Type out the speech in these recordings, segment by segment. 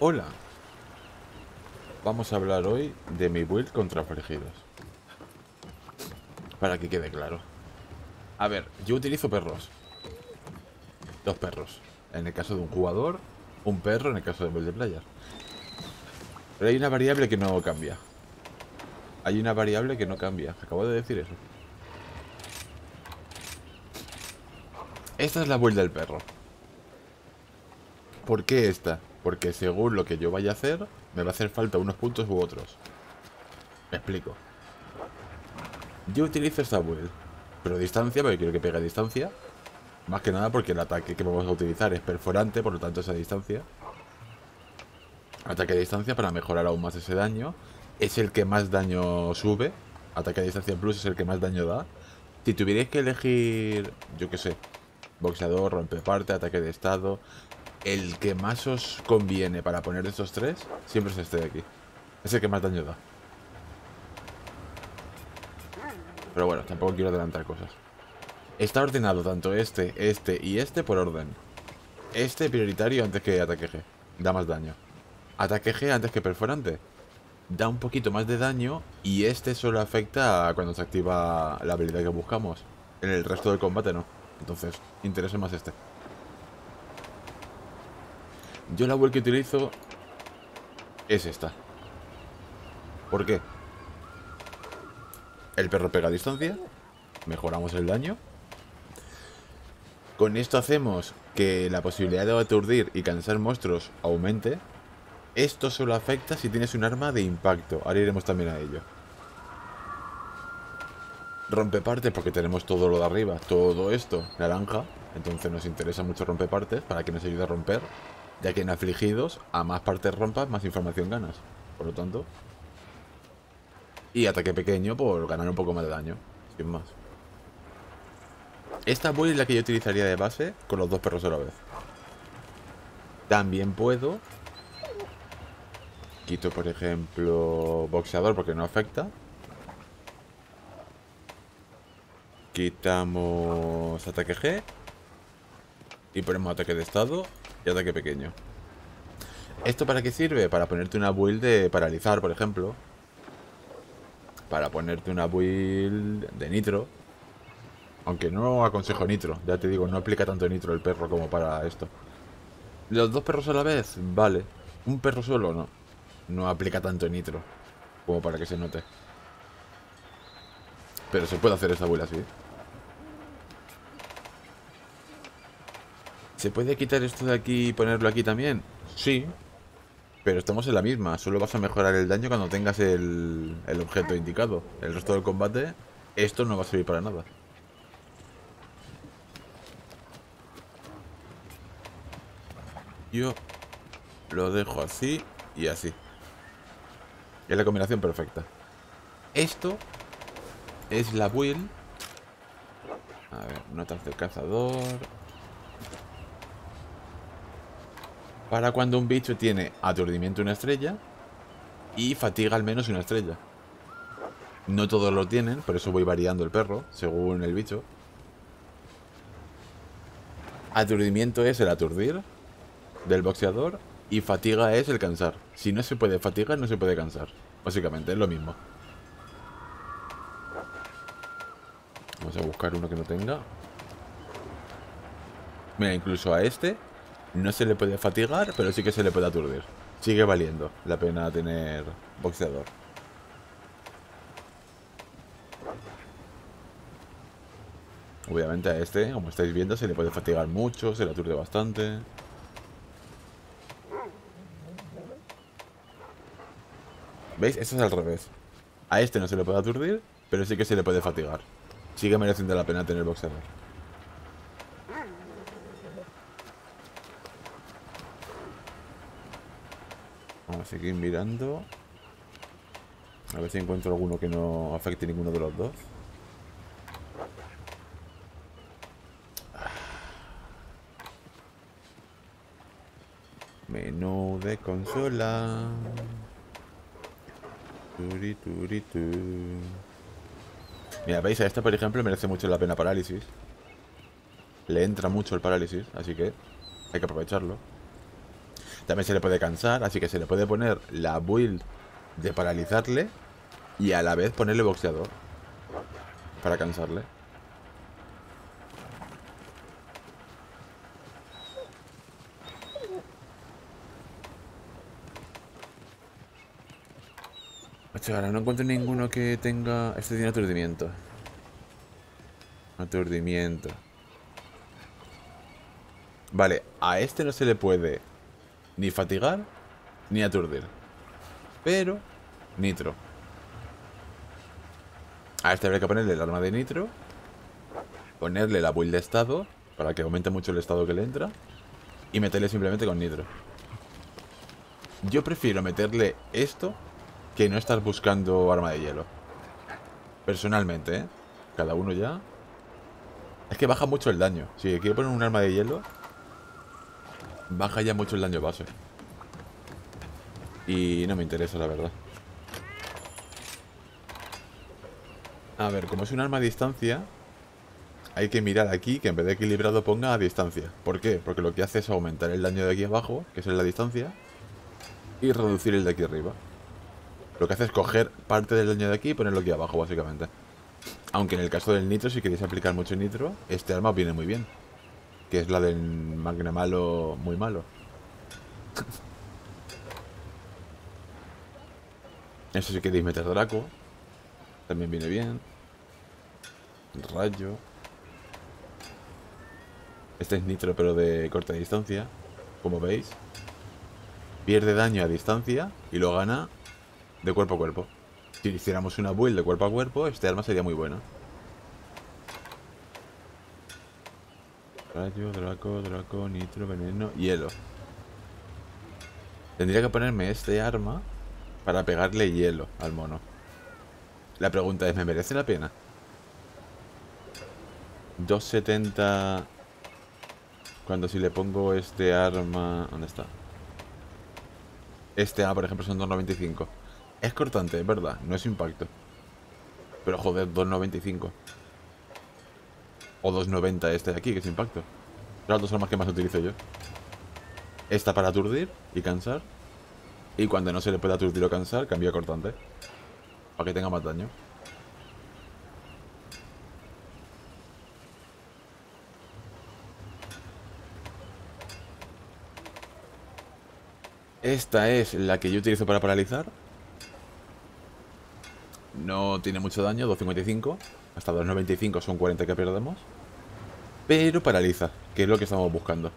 Hola, vamos a hablar hoy de mi build contra afligidos. Para que quede claro. A ver, yo utilizo perros. Dos perros. En el caso de un jugador, un perro en el caso de multiplayer. Pero hay una variable que no cambia. Hay una variable que no cambia. Acabo de decir eso. Esta es la build del perro. ¿Por qué esta? Porque según lo que yo vaya a hacer, me va a hacer falta unos puntos u otros. Me explico. Yo utilizo esta build, pero a distancia, porque quiero que pegue a distancia. Más que nada porque el ataque que vamos a utilizar es perforante, por lo tanto es a distancia. Ataque a distancia para mejorar aún más ese daño. Es el que más daño sube. Ataque a distancia plus es el que más daño da. Si tuvierais que elegir, yo qué sé, boxeador, rompeparte, ataque de estado, el que más os conviene para poner estos tres, siempre es este de aquí. Es el que más daño da. Pero bueno, tampoco quiero adelantar cosas. Está ordenado tanto este y este por orden. Este prioritario antes que ataque G. Da más daño. Ataque G antes que perforante. Da un poquito más de daño. Y este solo afecta a cuando se activa la habilidad que buscamos. En el resto del combate no. Entonces, interesa más este. Yo la build que utilizo es esta. ¿Por qué? El perro pega a distancia. Mejoramos el daño. Con esto hacemos que la posibilidad de aturdir y cansar monstruos aumente. Esto solo afecta si tienes un arma de impacto. Ahora iremos también a ello. Rompepartes porque tenemos todo lo de arriba. Todo esto naranja. Entonces nos interesa mucho rompepartes para que nos ayude a romper. Ya que en afligidos, a más partes rompas, más información ganas. Por lo tanto. Y ataque pequeño por ganar un poco más de daño. Sin más. Esta build es la que yo utilizaría de base con los dos perros a la vez. También puedo. Quito, por ejemplo, boxeador porque no afecta. Quitamos ataque G. Y ponemos ataque de estado y ataque pequeño. ¿Esto para qué sirve? Para ponerte una build de paralizar, por ejemplo. Para ponerte una build de nitro. Aunque no aconsejo nitro. Ya te digo, no aplica tanto nitro el perro como para esto. ¿Los dos perros a la vez? Vale. Un perro solo no. No aplica tanto nitro como para que se note. Pero se puede hacer esta build así. ¿Se puede quitar esto de aquí y ponerlo aquí también? Sí. Pero estamos en la misma. Solo vas a mejorar el daño cuando tengas el objeto indicado. El resto del combate, esto no va a servir para nada. Yo lo dejo así y así. Es la combinación perfecta. Esto es la build. A ver, notas de cazador. Para cuando un bicho tiene aturdimiento una estrella y fatiga al menos una estrella. No todos lo tienen, por eso voy variando el perro según el bicho. Aturdimiento es el aturdir del boxeador y fatiga es el cansar. Si no se puede fatigar, no se puede cansar. Básicamente, es lo mismo. Vamos a buscar uno que no tenga. Mira, incluso a este no se le puede fatigar, pero sí que se le puede aturdir. Sigue valiendo la pena tener boxeador. Obviamente a este, como estáis viendo, se le puede fatigar mucho, se le aturde bastante. ¿Veis? Esto es al revés. A este no se le puede aturdir, pero sí que se le puede fatigar. Sigue mereciendo la pena tener boxeador. Vamos a seguir mirando. A ver si encuentro alguno que no afecte ninguno de los dos. Menú de consola. Turi, turi, tu. Mira, veis, a esta por ejemplo merece mucho la pena parálisis. Le entra mucho el parálisis, así que hay que aprovecharlo. También se le puede cansar, así que se le puede poner la build de paralizarle y a la vez ponerle boxeador para cansarle. Macho, ahora no encuentro ninguno que tenga... Este tiene aturdimiento. Aturdimiento. Vale, a este no se le puede ni fatigar ni aturdir. Pero, nitro. A este habría que ponerle el arma de nitro. Ponerle la build de estado para que aumente mucho el estado que le entra. Y meterle simplemente con nitro. Yo prefiero meterle esto que no estar buscando arma de hielo. Personalmente, ¿eh? Cada uno ya. Es que baja mucho el daño. Si quiero poner un arma de hielo, baja ya mucho el daño base. Y no me interesa, la verdad. A ver, como es un arma a distancia, hay que mirar aquí que en vez de equilibrado ponga a distancia. ¿Por qué? Porque lo que hace es aumentar el daño de aquí abajo, que es en la distancia, y reducir el de aquí arriba. Lo que hace es coger parte del daño de aquí y ponerlo aquí abajo, básicamente. Aunque en el caso del nitro, si queréis aplicar mucho nitro, este arma viene muy bien. Que es la del Magna malo, muy malo. Eso si queréis meter Draco, también viene bien. Rayo. Este es nitro pero de corta distancia, como veis. Pierde daño a distancia y lo gana de cuerpo a cuerpo. Si hiciéramos una build de cuerpo a cuerpo, este arma sería muy buena. Rayo, Draco, nitro, veneno, hielo. Tendría que ponerme este arma para pegarle hielo al mono. La pregunta es, ¿me merece la pena? 270. Cuando si le pongo este arma... ¿Dónde está? Este A, por ejemplo, son 295. Es cortante, es verdad, no es impacto. Pero joder, 295. O 290 este de aquí, que es impacto. Son las dos armas que más utilizo yo. Esta para aturdir y cansar. Y cuando no se le puede aturdir o cansar, cambio a cortante. Para que tenga más daño. Esta es la que yo utilizo para paralizar. No tiene mucho daño, 255. Hasta 295 son 40 que perdemos. Pero paraliza, que es lo que estamos buscando.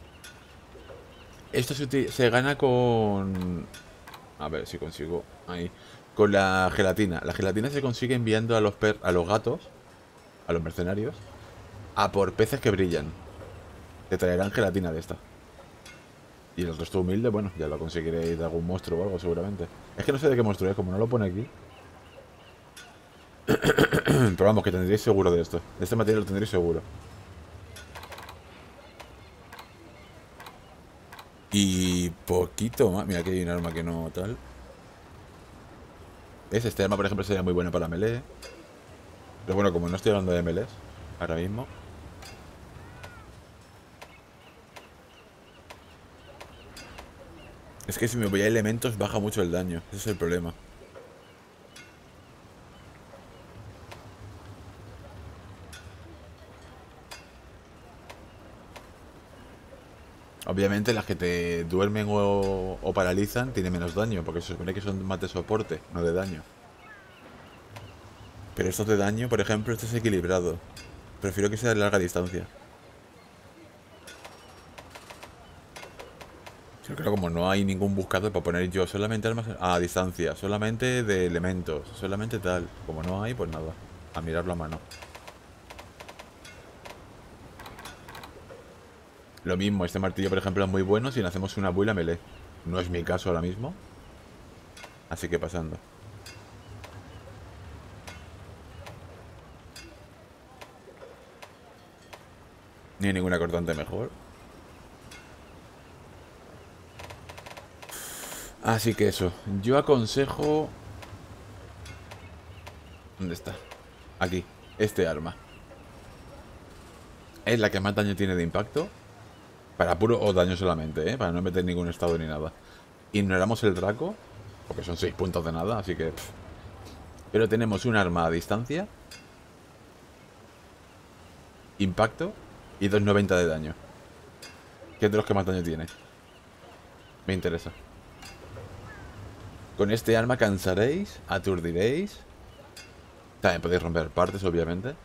Esto se gana con... A ver si consigo... Ahí. Con la gelatina. La gelatina se consigue enviando a los gatos, a los mercenarios, a por peces que brillan. Te traerán gelatina de esta. Y el resto humilde, bueno, ya lo conseguiréis de algún monstruo o algo seguramente. Es que no sé de qué monstruo es, como no lo pone aquí. Pero vamos, que tendréis seguro de esto. De este material lo tendréis seguro. Y poquito más. Mira, aquí hay un arma que no tal. Este arma, por ejemplo, sería muy bueno para melee. Pero bueno, como no estoy hablando de melees ahora mismo. Es que si me voy a elementos baja mucho el daño. Ese es el problema. Obviamente las que te duermen o paralizan tienen menos daño, porque se supone que son más de soporte, no de daño. Pero estos de daño, por ejemplo, este es equilibrado. Prefiero que sea de larga distancia. Yo creo que como no hay ningún buscador para poner yo solamente armas a distancia, solamente de elementos, solamente tal. Como no hay, pues nada. A mirarlo a mano. Lo mismo, este martillo, por ejemplo, es muy bueno si le hacemos una build a melee. No es mi caso ahora mismo. Así que pasando. Ni hay ninguna cortante mejor. Así que eso. Yo aconsejo... ¿Dónde está? Aquí. Este arma. Es la que más daño tiene de impacto. Para puro o daño solamente, ¿eh? Para no meter ningún estado ni nada. Ignoramos el Draco, porque son 6 puntos de nada, así que... Pero tenemos un arma a distancia, impacto y 290 de daño. ¿Qué es de los que más daño tiene? Me interesa. Con este arma cansaréis, aturdiréis. También podéis romper partes, obviamente.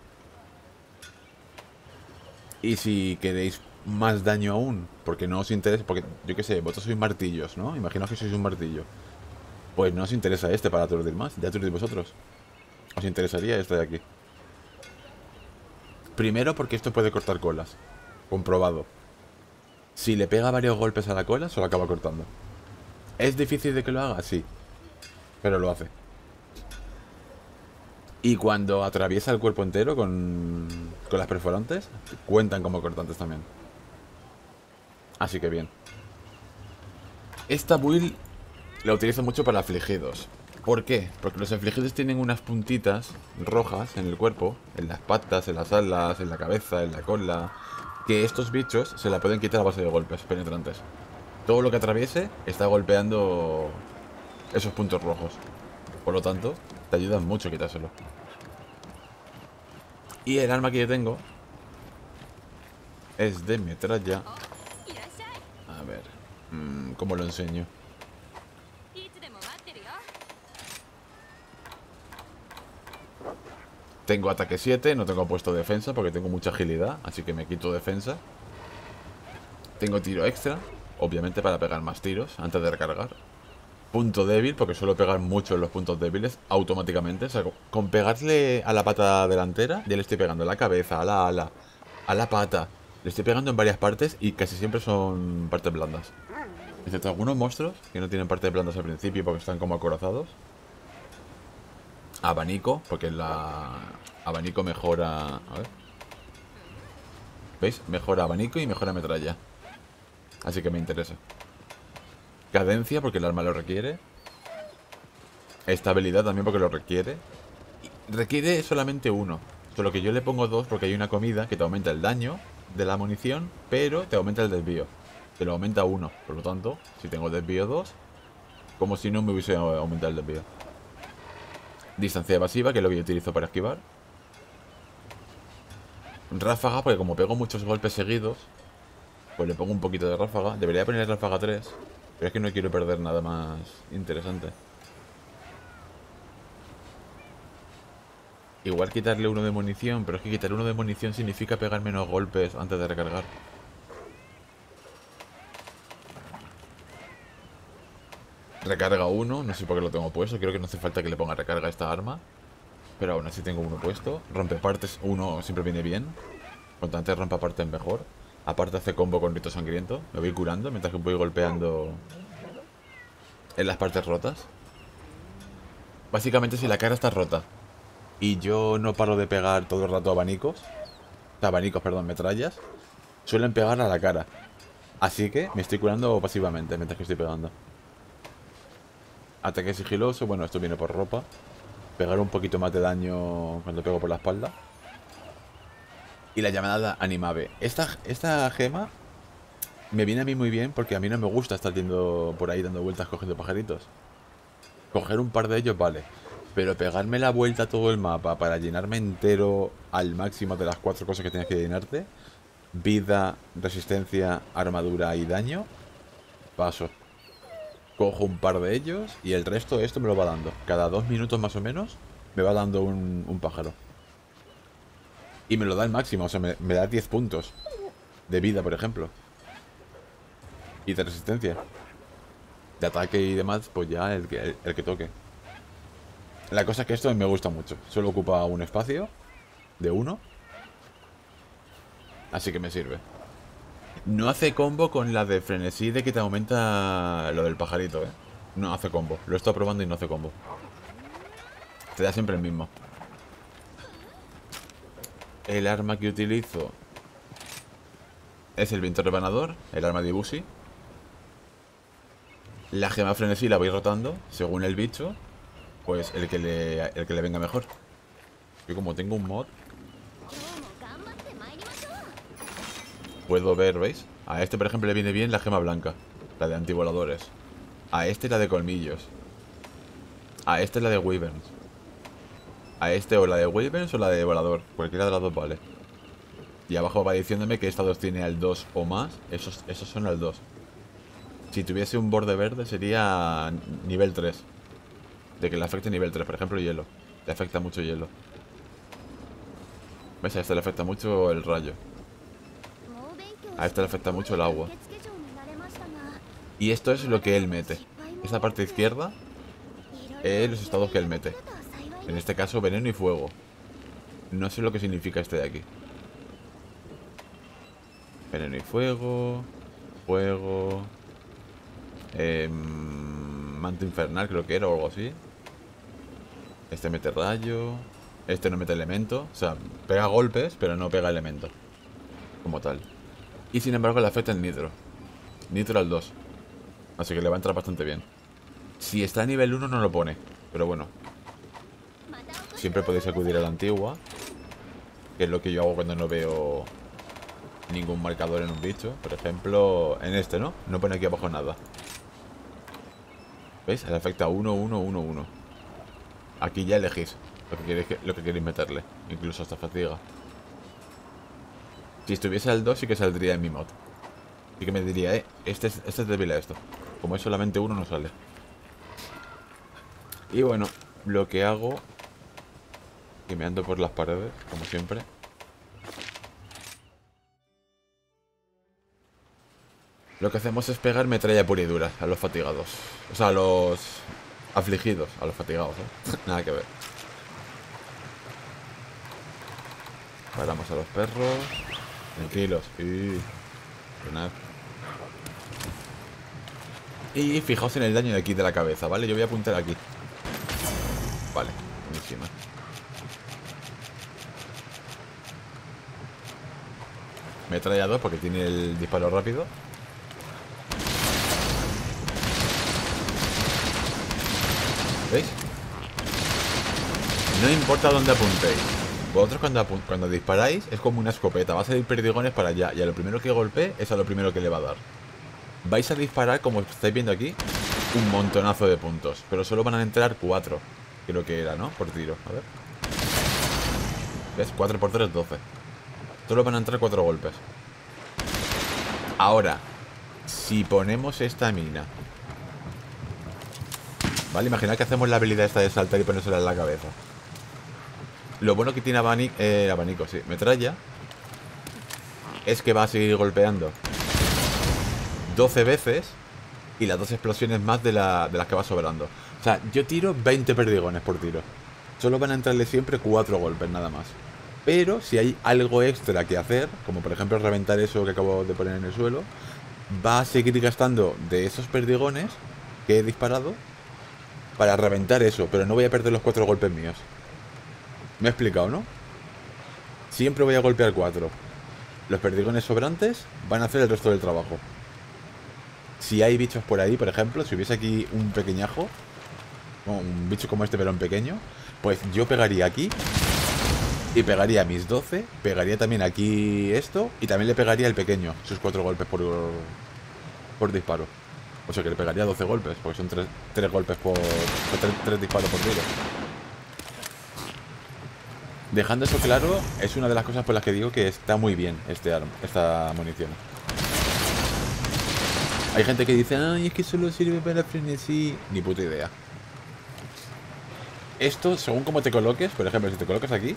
Y si queréis más daño aún, porque no os interesa, porque yo qué sé, vosotros sois martillos, ¿no? Imaginaos que sois un martillo. Pues no os interesa este para aturdir más, ya aturdís vosotros. Os interesaría este de aquí. Primero porque esto puede cortar colas. Comprobado. Si le pega varios golpes a la cola, se lo acaba cortando. ¿Es difícil de que lo haga? Sí. Pero lo hace. Y cuando atraviesa el cuerpo entero con las perforantes, cuentan como cortantes también. Así que bien. Esta build la utilizo mucho para afligidos. ¿Por qué? Porque los afligidos tienen unas puntitas rojas en el cuerpo, en las patas, en las alas, en la cabeza, en la cola, que estos bichos se la pueden quitar a base de golpes penetrantes. Todo lo que atraviese está golpeando esos puntos rojos. Por lo tanto, te ayudan mucho a quitárselo. Y el arma que yo tengo es de metralla. A ver, ¿cómo lo enseño? Tengo ataque 7, no tengo puesto defensa porque tengo mucha agilidad, así que me quito defensa. Tengo tiro extra, obviamente para pegar más tiros antes de recargar. Punto débil, porque suelo pegar mucho en los puntos débiles automáticamente. O sea, con pegarle a la pata delantera, ya le estoy pegando a la cabeza, a la ala, a la pata. Le estoy pegando en varias partes y casi siempre son partes blandas. Excepto algunos monstruos que no tienen partes blandas al principio porque están como acorazados. Abanico, porque la abanico mejora... A ver. ¿Veis? Mejora abanico y mejora metralla. Así que me interesa. Cadencia, porque el arma lo requiere. Estabilidad también, porque lo requiere. Requiere solamente uno. Solo que yo le pongo dos porque hay una comida que te aumenta el daño de la munición, pero te aumenta el desvío. Te lo aumenta uno. Por lo tanto, si tengo desvío 2, como si no me hubiese aumentado el desvío. Distancia evasiva, que es lo que yo utilizo para esquivar. Ráfaga, porque como pego muchos golpes seguidos, pues le pongo un poquito de ráfaga. Debería poner ráfaga 3, pero es que no quiero perder nada más interesante. Igual quitarle uno de munición, pero es que quitar uno de munición significa pegar menos golpes antes de recargar. Recarga uno, no sé por qué lo tengo puesto. Creo que no hace falta que le ponga recarga a esta arma, pero aún así tengo uno puesto. Rompe partes, uno siempre viene bien. Cuanto antes rompa partes mejor. Aparte hace combo con rito sangriento. Me voy curando mientras que voy golpeando en las partes rotas. Básicamente si la cara está rota y yo no paro de pegar todo el rato abanicos, perdón, metrallas, suelen pegar a la cara. Así que me estoy curando pasivamente mientras que estoy pegando. Ataque sigiloso, bueno, esto viene por ropa. Pegar un poquito más de daño cuando pego por la espalda. Y la llamada animave. Esta gema me viene a mí muy bien porque a mí no me gusta estar yendo por ahí dando vueltas cogiendo pajaritos. Coger un par de ellos vale, pero pegarme la vuelta a todo el mapa para llenarme entero al máximo de las 4 cosas que tienes que llenarte: vida, resistencia, armadura y daño. Paso. Cojo un par de ellos y el resto esto me lo va dando. Cada 2 minutos más o menos me va dando un pájaro. Y me lo da el máximo, o sea, me da 10 puntos de vida, por ejemplo. Y de resistencia. De ataque y demás, pues ya el que toque. La cosa es que esto me gusta mucho. Solo ocupa un espacio de 1. Así que me sirve. No hace combo con la de frenesí de que te aumenta lo del pajarito, ¿eh? No hace combo. Lo he estado probando y no hace combo. Te da siempre el mismo. El arma que utilizo es el viento rebanador, el arma de Ibushi. La gema frenesí la voy rotando según el bicho, pues el que le venga mejor. Yo como tengo un mod, puedo ver, ¿veis? A este, por ejemplo, le viene bien la gema blanca, la de antivoladores. A este la de colmillos. A este la de wyverns. A este o la de wyverns o la de volador. Cualquiera de las dos vale. Y abajo va diciéndome que esta 2 tiene al 2 o más. Esos son al 2. Si tuviese un borde verde sería nivel 3. De que le afecte nivel 3. Por ejemplo, hielo. Le afecta mucho hielo. ¿Ves? A este le afecta mucho el rayo. A este le afecta mucho el agua. Y esto es lo que él mete. Esta parte izquierda es los estados que él mete. En este caso, veneno y fuego. No sé lo que significa este de aquí. Veneno y fuego. Fuego. Manto infernal creo que era o algo así. Este mete rayo. Este no mete elemento. O sea, pega golpes, pero no pega elemento como tal. Y sin embargo le afecta el nitro. Nitro al 2. Así que le va a entrar bastante bien. Si está a nivel 1 no lo pone. Pero bueno, siempre podéis acudir a la antigua, que es lo que yo hago cuando no veo ningún marcador en un bicho. Por ejemplo, en este, ¿no? No pone aquí abajo nada. ¿Veis? Le afecta 1, 1, 1, 1. Aquí ya elegís lo que queréis meterle. Incluso hasta fatiga. Si estuviese al 2 sí que saldría en mi mod. Así que me diría, este es débil a esto. Como es solamente uno no sale. Y bueno, lo que hago, que me ando por las paredes, como siempre. Lo que hacemos es pegar metralla pura y dura a los fatigados. O sea, a los afligidos. A los fatigados, Nada que ver. Paramos a los perros. Tranquilos. Y fijaos en el daño de aquí de la cabeza, ¿vale? Yo voy a apuntar aquí. Vale, buenísima. Metralla 2 porque tiene el disparo rápido. ¿Veis? No importa dónde apuntéis. Vosotros cuando disparáis es como una escopeta. Va a salir perdigones para allá. Y a lo primero que golpee es a lo primero que le va a dar. Vais a disparar, como estáis viendo aquí, un montonazo de puntos. Pero solo van a entrar 4. Creo que era, ¿no? Por tiro. A ver. ¿Ves? 4 por 3, 12. Solo van a entrar 4 golpes. Ahora, si ponemos esta mina, ¿vale? Imaginad que hacemos la habilidad esta de saltar y ponérsela en la cabeza. Lo bueno que tiene abanico, sí, metralla, es que va a seguir golpeando 12 veces y las 2 explosiones más de las que va sobrando. O sea, yo tiro 20 perdigones por tiro. Solo van a entrarle siempre 4 golpes, nada más. Pero si hay algo extra que hacer, como por ejemplo reventar eso que acabo de poner en el suelo, va a seguir gastando de esos perdigones que he disparado para reventar eso, pero no voy a perder los 4 golpes míos. Me he explicado, ¿no? Siempre voy a golpear 4. Los perdigones sobrantes van a hacer el resto del trabajo. Si hay bichos por ahí, por ejemplo, si hubiese aquí un pequeñajo, un bicho como este pero en pequeño, pues yo pegaría aquí y pegaría mis 12, pegaría también aquí esto y también le pegaría el pequeño, sus 4 golpes por disparo. O sea que le pegaría 12 golpes, porque son 3 golpes por... 3 disparos por tiro. Dejando eso claro, es una de las cosas por las que digo que está muy bien esta munición. Hay gente que dice, ay, es que solo sirve para frenesí. Ni puta idea. Esto, según cómo te coloques, por ejemplo, si te colocas aquí,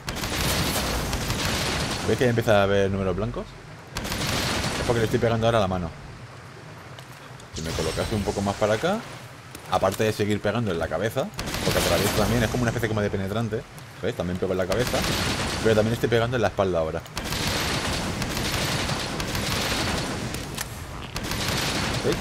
¿ves que ya empieza a haber números blancos? Es porque le estoy pegando ahora a la mano. Si me colocase un poco más para acá, aparte de seguir pegando en la cabeza, porque atravieso también, es como una especie como de penetrante, ¿ves? También pego en la cabeza, pero también estoy pegando en la espalda ahora. ¿Veis?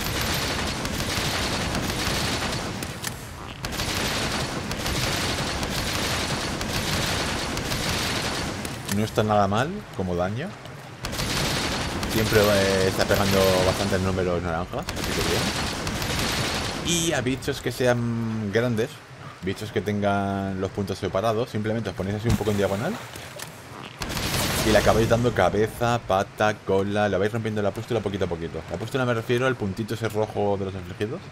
No está nada mal como daño. Siempre está pegando bastantes números naranjas, así que bien. Y a bichos que sean grandes, bichos que tengan los puntos separados, simplemente os ponéis así un poco en diagonal Y le acabáis dando cabeza, pata, cola. Le vais rompiendo la pústula poquito a poquito. La pústula me refiero al puntito ese rojo de los afligidos.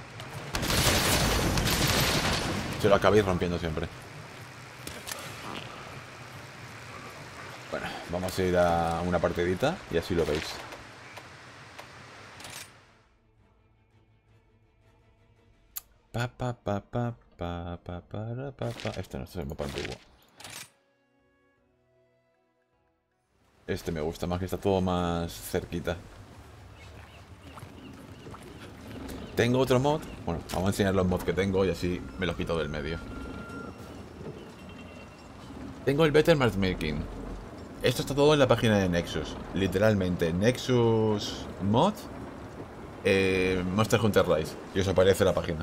Se lo acabáis rompiendo siempre. Bueno, vamos a ir a una partidita y así lo veis. Este no es el mapa antiguo. Este me gusta más, que está todo más cerquita. Tengo otro mod. Bueno, vamos a enseñar los mods que tengo y así me los quito del medio. Tengo el Better Matchmaking. Esto está todo en la página de Nexus. Literalmente, Nexus Mod Monster Hunter Rise. Y os aparece la página.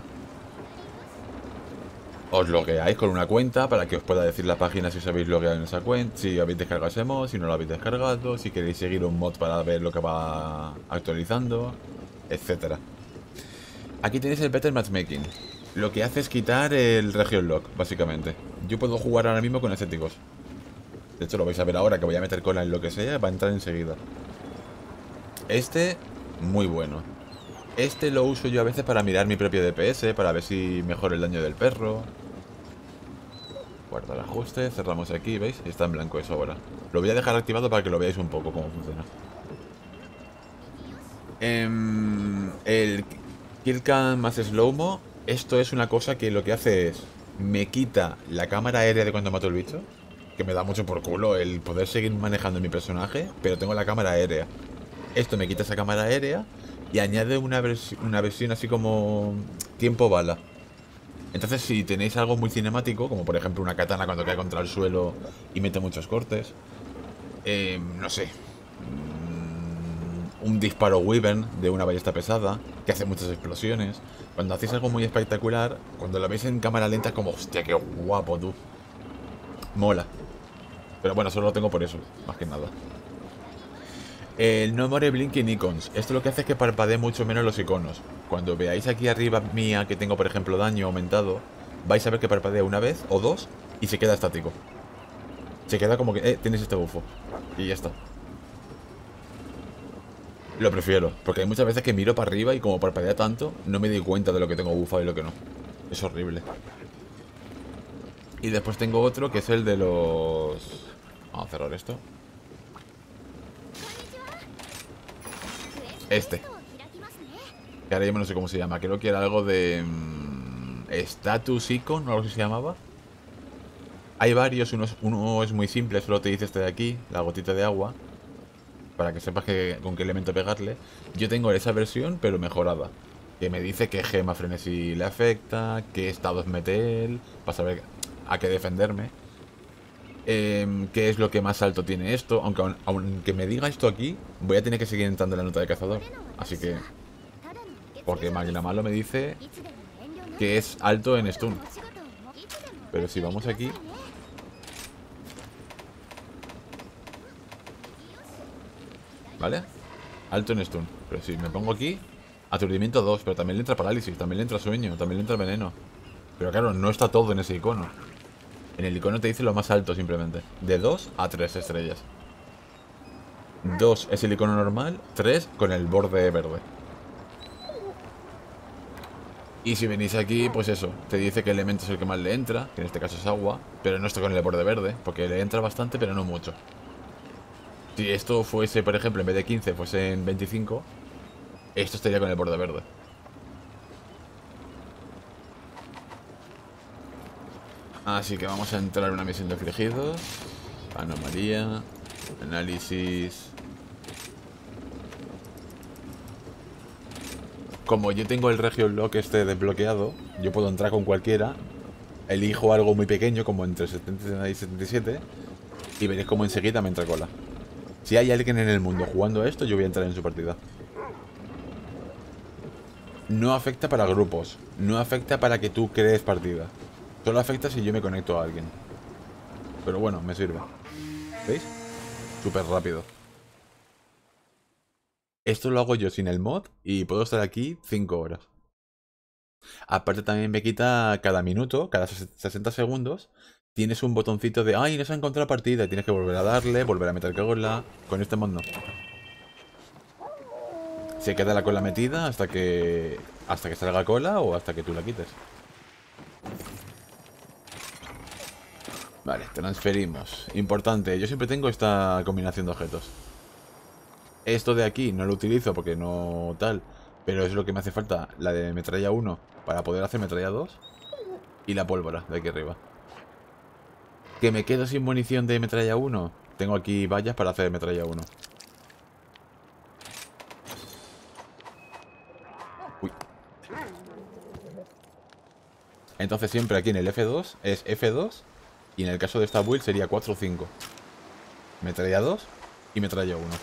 Os logueáis con una cuenta para que os pueda decir la página si os habéis logueado en esa cuenta, si habéis descargado ese mod, si no lo habéis descargado, si queréis seguir un mod para ver lo que va actualizando, etcétera. Aquí tenéis el Better Matchmaking. Lo que hace es quitar el Region Lock, básicamente. Yo puedo jugar ahora mismo con estéticos. De hecho, lo vais a ver ahora, que voy a meter cola en lo que sea, va a entrar enseguida. Este, muy bueno. Este lo uso yo a veces para mirar mi propio DPS, para ver si mejora el daño del perro. Guarda el ajuste, cerramos aquí, ¿veis? Y está en blanco eso ahora. Lo voy a dejar activado para que lo veáis un poco cómo funciona. El Killcam más Slowmo, esto es una cosa que lo que hace es... me quita la cámara aérea de cuando mato el bicho, que me da mucho por culo el poder seguir manejando mi personaje, pero tengo la cámara aérea. Esto me quita esa cámara aérea y añade una versión así como tiempo bala. Entonces si tenéis algo muy cinemático, como por ejemplo una katana cuando cae contra el suelo y mete muchos cortes, no sé, un disparo Wyvern de una ballesta pesada que hace muchas explosiones. Cuando hacéis algo muy espectacular, cuando lo veis en cámara lenta es como, hostia, qué guapo tú. Mola. Pero bueno, solo lo tengo por eso, más que nada. El No More Blinking Icons. Esto lo que hace es que parpadee mucho menos los iconos. Cuando veáis aquí arriba mía que tengo, por ejemplo, daño aumentado, vais a ver que parpadea una vez o dos y se queda estático. Se queda como que, tienes este bufo. Y ya está. Lo prefiero, porque hay muchas veces que miro para arriba y como parpadea tanto, no me doy cuenta de lo que tengo bufado y lo que no. Es horrible. Y después tengo otro que es el de los... Vamos a cerrar esto. Este. Que ahora yo no sé cómo se llama. Creo que era algo de... Status Icon o algo así se llamaba. Hay varios. Uno es muy simple. Solo te dice este de aquí. La gotita de agua. Para que sepas con qué elemento pegarle. Yo tengo esa versión, pero mejorada. Que me dice qué gema frenesí le afecta, qué estados mete él, para saber a qué defenderme. Qué es lo que más alto tiene esto. Aunque me diga esto aquí, voy a tener que seguir entrando en la nota de cazador. Así que... porque Máquina Malo me dice que es alto en stun. Pero si vamos aquí... ¿vale? Alto en stun. Pero si me pongo aquí... aturdimiento 2, pero también le entra parálisis, también le entra sueño, también le entra veneno. Pero claro, no está todo en ese icono. En el icono te dice lo más alto simplemente. De 2 a 3 estrellas. 2 es el icono normal, 3 con el borde verde. Y si venís aquí, pues eso, te dice qué elemento es el que más le entra, que en este caso es agua, pero no está con el borde verde, porque le entra bastante, pero no mucho. Si esto fuese, por ejemplo, en vez de 15, fuese en 25, esto estaría con el borde verde. Así que vamos a entrar en una misión de afligidos. Anomalía. Análisis. Como yo tengo el Region Lock este desbloqueado, yo puedo entrar con cualquiera. Elijo algo muy pequeño, como entre 70 y 77, y veréis como enseguida me entra cola. Si hay alguien en el mundo jugando a esto, yo voy a entrar en su partida. No afecta para grupos. No afecta para que tú crees partida. Solo afecta si yo me conecto a alguien. Pero bueno, me sirve. ¿Veis? Súper rápido. Esto lo hago yo sin el mod y puedo estar aquí 5 horas. Aparte también me quita cada minuto, cada 60 segundos, tienes un botoncito de ¡ay, no se ha encontrado partida! Y tienes que volver a darle, volver a meter cola. Con este mod no. Se queda la cola metida hasta que salga cola o hasta que tú la quites. Vale, transferimos. Importante, yo siempre tengo esta combinación de objetos. Esto de aquí no lo utilizo porque no tal, pero es lo que me hace falta, la de metralla 1 para poder hacer metralla 2 y la pólvora de aquí arriba. ¿Que me quedo sin munición de metralla 1? Tengo aquí vallas para hacer metralla 1. Uy. Entonces siempre aquí en el F2 es F2 y en el caso de esta build sería 4 o 5. Metralla 2 y metralla 1.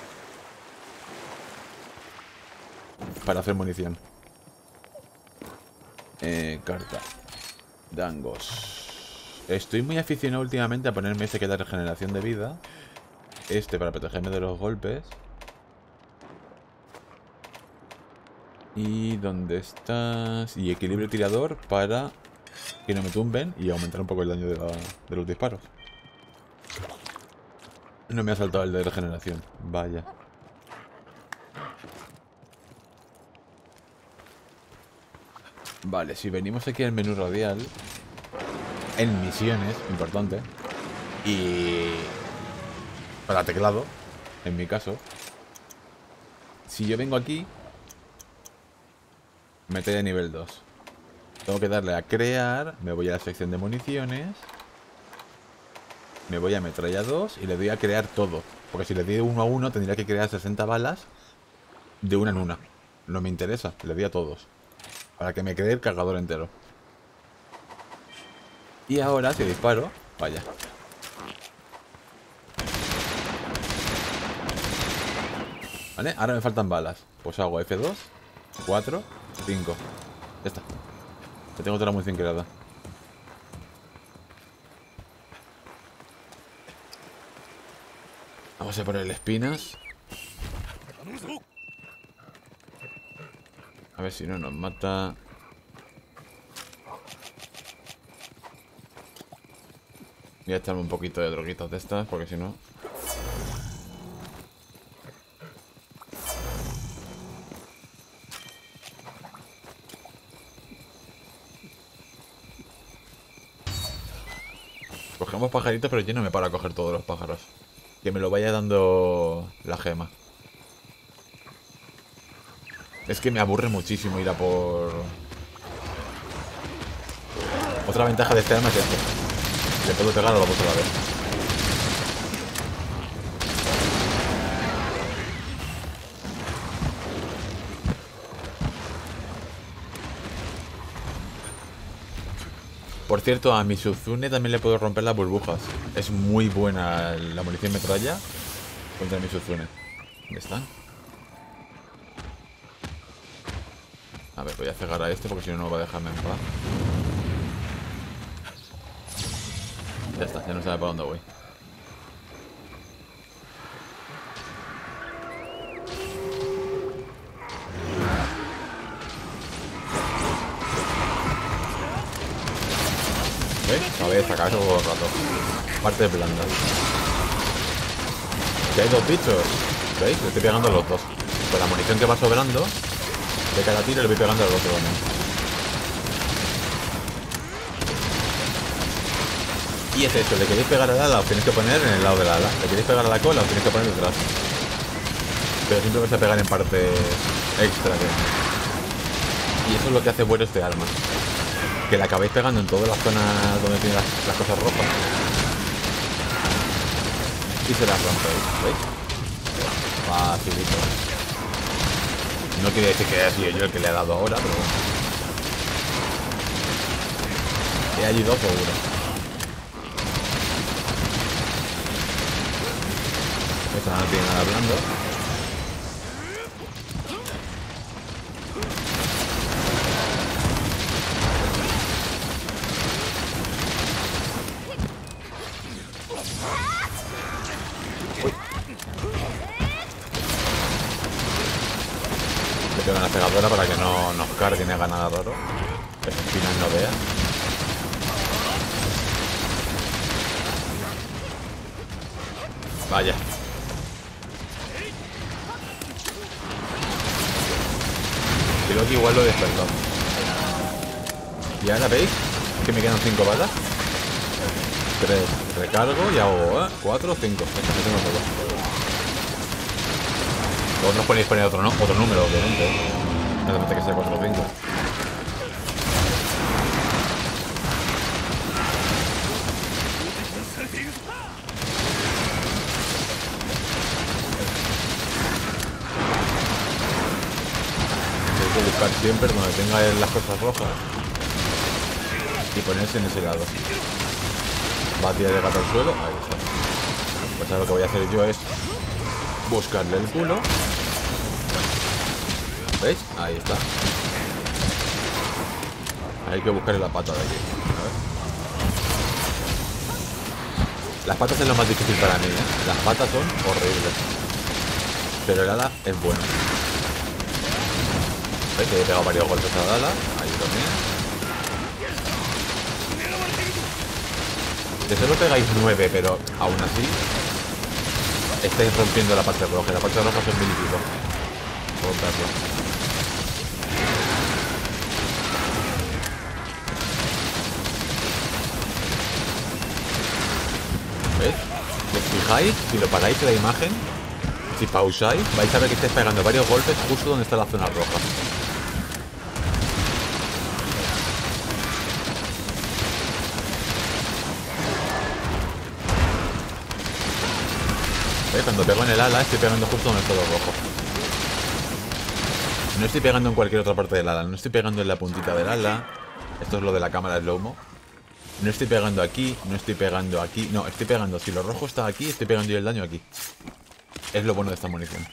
Para hacer munición. Carta. Dangos. Estoy muy aficionado últimamente a ponerme este que da regeneración de vida. Este para protegerme de los golpes. ¿Y dónde estás? Y equilibrio tirador para que no me tumben y aumentar un poco el daño de los disparos. No me ha saltado el de regeneración. Vaya. Vale, si venimos aquí al menú radial, en misiones, importante, y para teclado, en mi caso, si yo vengo aquí, meter de nivel 2. Tengo que darle a crear, me voy a la sección de municiones, me voy a metralla 2 y le doy a crear todo. Porque si le doy 1 a 1 tendría que crear 60 balas de una en una. No me interesa, le doy a todos. Para que me quede el cargador entero. Y ahora si disparo, vaya. Vale, ahora me faltan balas. Pues hago F2, 4, 5. Ya está. Ya tengo toda la munición creada. Vamos a ponerle espinas. A ver si no nos mata. Voy a echarme un poquito de droguitas de estas, porque si no... Cogemos pajaritos, pero yo no me paro a coger todos los pájaros. Que me lo vaya dando la gema. Es que me aburre muchísimo ir a por... Otra ventaja de este arma es esto. Le puedo pegar a los dos a la vez. Por cierto, a mi Suzune también le puedo romper las burbujas. Es muy buena la munición metralla contra mi Suzune. ¿Dónde están? A ver, voy a cegar a este porque si no, no va a dejarme en paz. Ya está, ya no sabe para dónde voy. ¿Veis? Cabeza todo el rato. Partes blandas. Que hay dos bichos. ¿Veis? Le estoy pegando a los dos. Con la munición que va sobrando, de cada tiro le voy pegando al otro también. Y es eso, le queréis pegar al ala, os tenéis que poner en el lado del ala. Le queréis pegar a la cola, os tenéis que poner detrás. Pero siempre vais a pegar en partes extra. Y eso es lo que hace bueno este arma. Que la acabáis pegando en todas las zonas donde tiene las cosas rojas. Y se las rompéis, ¿veis? Facilito. No quiere decir que haya sido yo el que le he dado ahora, pero bueno. He allí dos seguro. Esta no tiene nada blando. Le pego una cegadora para que no nos carguen y haga nada raro. Que al final no vea. Vaya. Creo que igual lo he despertado. Y ahora veis que me quedan 5 balas. 3. Recargo y hago 4 o 5. Esta me tengo todo. Vosotros podéis poner otro número, obviamente. No hace falta que sea 4 o 5. Hay que buscar siempre donde tenga las cosas rojas y ponerse en ese lado. Va a tirar el gato al suelo. Ahí está. Pues ahora lo que voy a hacer yo es buscarle el culo. ¿Veis? Ahí está. Hay que buscarle la pata de aquí. A ver. Las patas es lo más difícil para mí, ¿eh? Las patas son horribles. Pero el ala es bueno. ¿Veis? Que he pegado varios golpes al ala. Ahí también. De solo pegáis 9, pero aún así estáis rompiendo la parte roja. La parte roja es muy difícil romperlo. ¿Ves? Si os fijáis, si lo paráis en la imagen, si pausáis, vais a ver que estáis pegando varios golpes justo donde está la zona roja. ¿Ves? Cuando pego en el ala, estoy pegando justo donde está lo rojo. No estoy pegando en cualquier otra parte del ala, no estoy pegando en la puntita del ala. Esto es lo de la cámara slow-mo. No estoy pegando aquí, no estoy pegando aquí. No, estoy pegando, si lo rojo está aquí, estoy pegando yo el daño aquí. Es lo bueno de esta munición.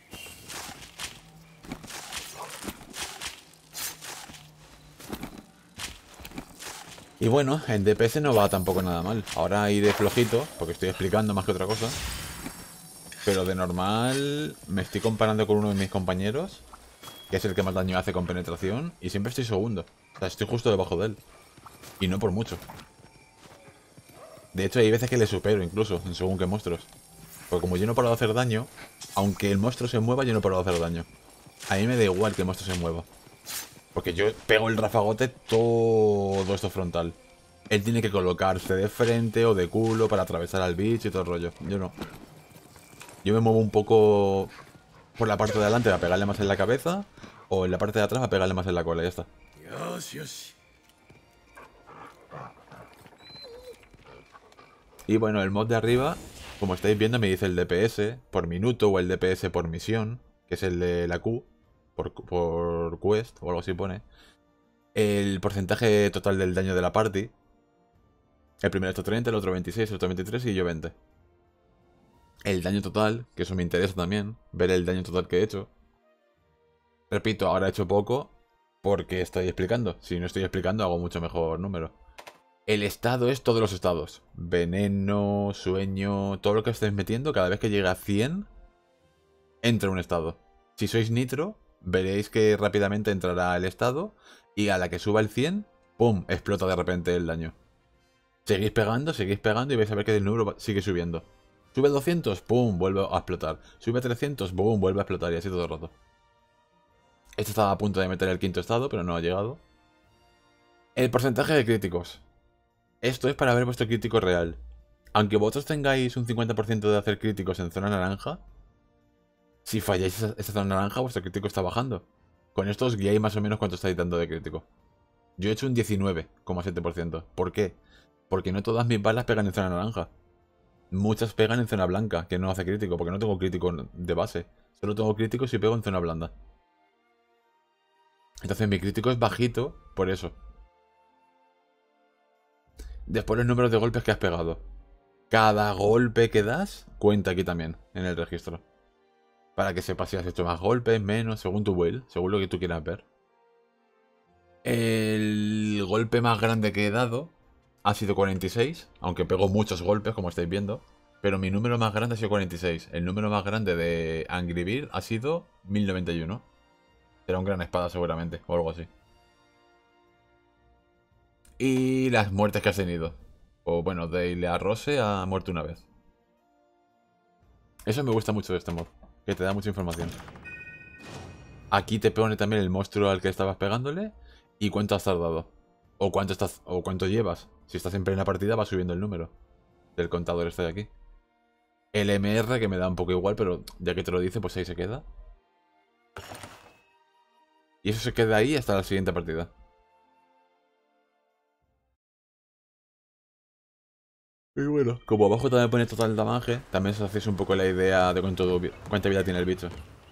Y bueno, en DPS no va tampoco nada mal. Ahora iré flojito, porque estoy explicando más que otra cosa. Pero de normal me estoy comparando con uno de mis compañeros, que es el que más daño hace con penetración, y siempre estoy segundo. O sea, estoy justo debajo de él. Y no por mucho. De hecho, hay veces que le supero incluso, en según qué monstruos. Porque como yo no paro de hacer daño, aunque el monstruo se mueva, yo no paro de hacer daño. A mí me da igual que el monstruo se mueva. Porque yo pego el rafagote todo esto frontal. Él tiene que colocarse de frente o de culo para atravesar al bicho y todo el rollo. Yo no. Yo me muevo un poco por la parte de adelante para pegarle más en la cabeza, o en la parte de atrás para pegarle más en la cola, y ya está. Y bueno, el mod de arriba, como estáis viendo, me dice el DPS por minuto o el DPS por misión, que es el de la Q, por quest o algo así pone. El porcentaje total del daño de la party. El primero está 30, el otro 26, el otro 23 y yo 20. El daño total, que eso me interesa también, ver el daño total que he hecho. Repito, ahora he hecho poco porque estoy explicando. Si no estoy explicando, hago mucho mejor número. El estado es todos los estados. Veneno, sueño, todo lo que estéis metiendo, cada vez que llega a 100, entra un estado. Si sois nitro, veréis que rápidamente entrará el estado y a la que suba el 100, ¡pum!, explota de repente el daño. Seguís pegando y vais a ver que el número sigue subiendo. Sube a 200, ¡pum!, vuelve a explotar. Sube a 300, ¡pum!, vuelve a explotar y así todo el rato. Esto estaba a punto de meter el quinto estado, pero no ha llegado. El porcentaje de críticos. Esto es para ver vuestro crítico real. Aunque vosotros tengáis un 50% de hacer críticos en zona naranja, si falláis esa zona naranja, vuestro crítico está bajando. Con esto os guiáis más o menos cuánto estáis dando de crítico. Yo he hecho un 19,7%. ¿Por qué? Porque no todas mis balas pegan en zona naranja. Muchas pegan en zona blanca, que no hace crítico, porque no tengo crítico de base. Solo tengo crítico si pego en zona blanda. Entonces mi crítico es bajito por eso. Después los números de golpes que has pegado. Cada golpe que das cuenta aquí también, en el registro. Para que sepas si has hecho más golpes, menos, según tu build, según lo que tú quieras ver. El golpe más grande que he dado ha sido 46, aunque pego muchos golpes, como estáis viendo. Pero mi número más grande ha sido 46. El número más grande de Angry Bird ha sido 1091. Será un gran espada seguramente, o algo así. Y las muertes que has tenido. O bueno, de Ilea Rose ha muerto una vez. Eso me gusta mucho de este mod, que te da mucha información. Aquí te pone también el monstruo al que estabas pegándole y cuánto has tardado. O cuánto llevas. Si estás en plena partida va subiendo el número del contador este de aquí. El MR que me da un poco igual, pero ya que te lo dice, pues ahí se queda. Y eso se queda ahí hasta la siguiente partida. Y bueno, como abajo también pone total damage, también os hacéis un poco la idea de cuánta vida tiene el bicho.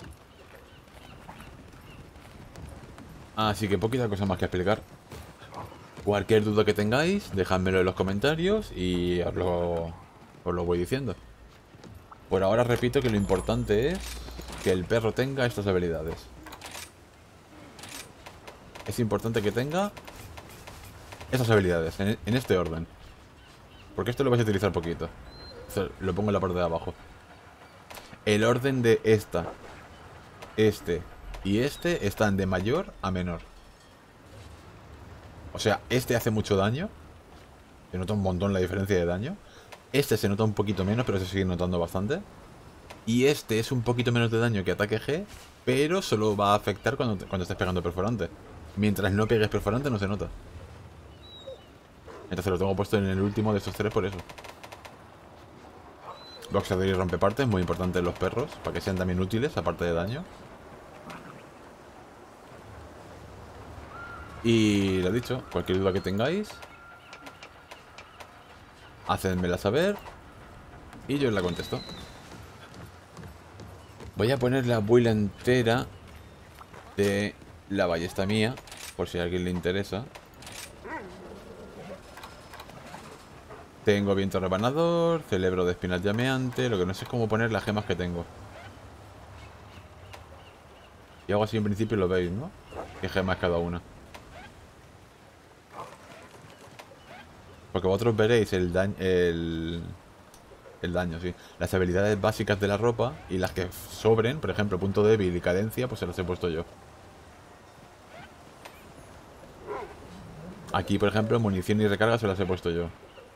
Así que poquita cosa más que explicar. Cualquier duda que tengáis, dejádmelo en los comentarios y os lo voy diciendo. Por ahora repito que lo importante es que el perro tenga estas habilidades. Es importante que tenga esas habilidades, en este orden. Porque esto lo vais a utilizar poquito. Esto lo pongo en la parte de abajo. El orden de este y este están de mayor a menor. O sea, este hace mucho daño. Se nota un montón la diferencia de daño. Este se nota un poquito menos, pero se sigue notando bastante. Y este es un poquito menos de daño que ataque G, pero solo va a afectar cuando estés pegando perforante. Mientras no pegues perforante no se nota. Entonces lo tengo puesto en el último de estos tres por eso. Boxeador y rompepartes, muy importante en los perros, para que sean también útiles, aparte de daño. Y lo dicho, cualquier duda que tengáis, hacedmela saber y yo os la contesto. Voy a poner la build entera de la ballesta mía, por si a alguien le interesa. Tengo viento rebanador, cerebro de espinal llameante, lo que no sé es cómo poner las gemas que tengo. Y hago así en principio lo veis, ¿no? ¿Qué gemas cada una? Porque vosotros veréis el daño, el daño, sí. Las habilidades básicas de la ropa y las que sobren, por ejemplo, punto débil y cadencia, pues se las he puesto yo. Aquí, por ejemplo, munición y recarga se las he puesto yo.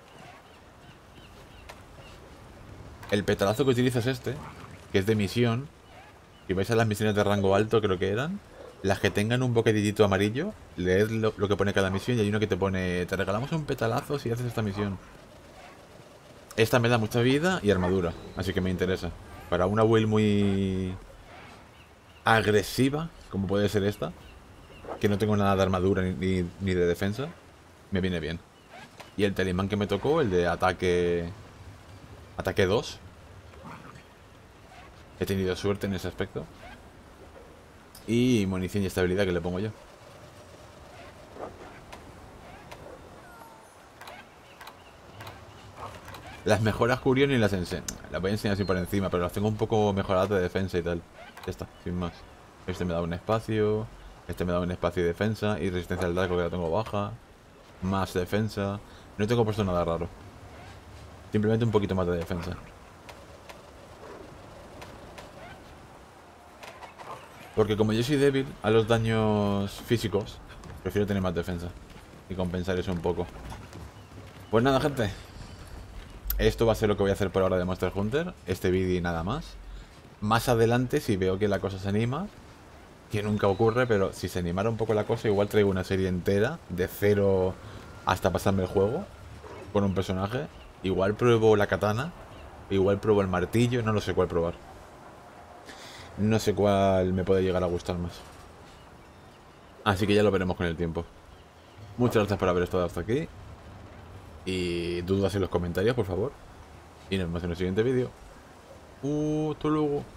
El petalazo que utilizo es este, que es de misión. Si vais a las misiones de rango alto, creo que eran, las que tengan un bocadillito amarillo, leed lo que pone cada misión y hay uno que te pone: te regalamos un petalazo si haces esta misión. Esta me da mucha vida y armadura, así que me interesa. Para una build muy agresiva, como puede ser esta, que no tengo nada de armadura ni de defensa, me viene bien. Y el talismán que me tocó, el de ataque 2. He tenido suerte en ese aspecto. Y munición y estabilidad que le pongo yo. Las mejoras Curion y las enseño. Las voy a enseñar así por encima, pero las tengo un poco mejoradas de defensa y tal. Ya está, sin más. Este me da un espacio. Este me da un espacio de defensa. Y resistencia al daño que la tengo baja. Más defensa. No tengo puesto nada raro. Simplemente un poquito más de defensa. Porque como yo soy débil a los daños físicos, prefiero tener más defensa. Y compensar eso un poco. Pues nada, gente. Esto va a ser lo que voy a hacer por ahora de Monster Hunter. Este vídeo y nada más. Más adelante, si veo que la cosa se anima, que nunca ocurre, pero si se animara un poco la cosa, igual traigo una serie entera, de cero hasta pasarme el juego, con un personaje. Igual pruebo la katana, igual pruebo el martillo, no lo sé cuál probar. No sé cuál me puede llegar a gustar más. Así que ya lo veremos con el tiempo. Muchas gracias por haber estado hasta aquí. Y dudas en los comentarios, por favor. Y nos vemos en el siguiente vídeo. Hasta luego.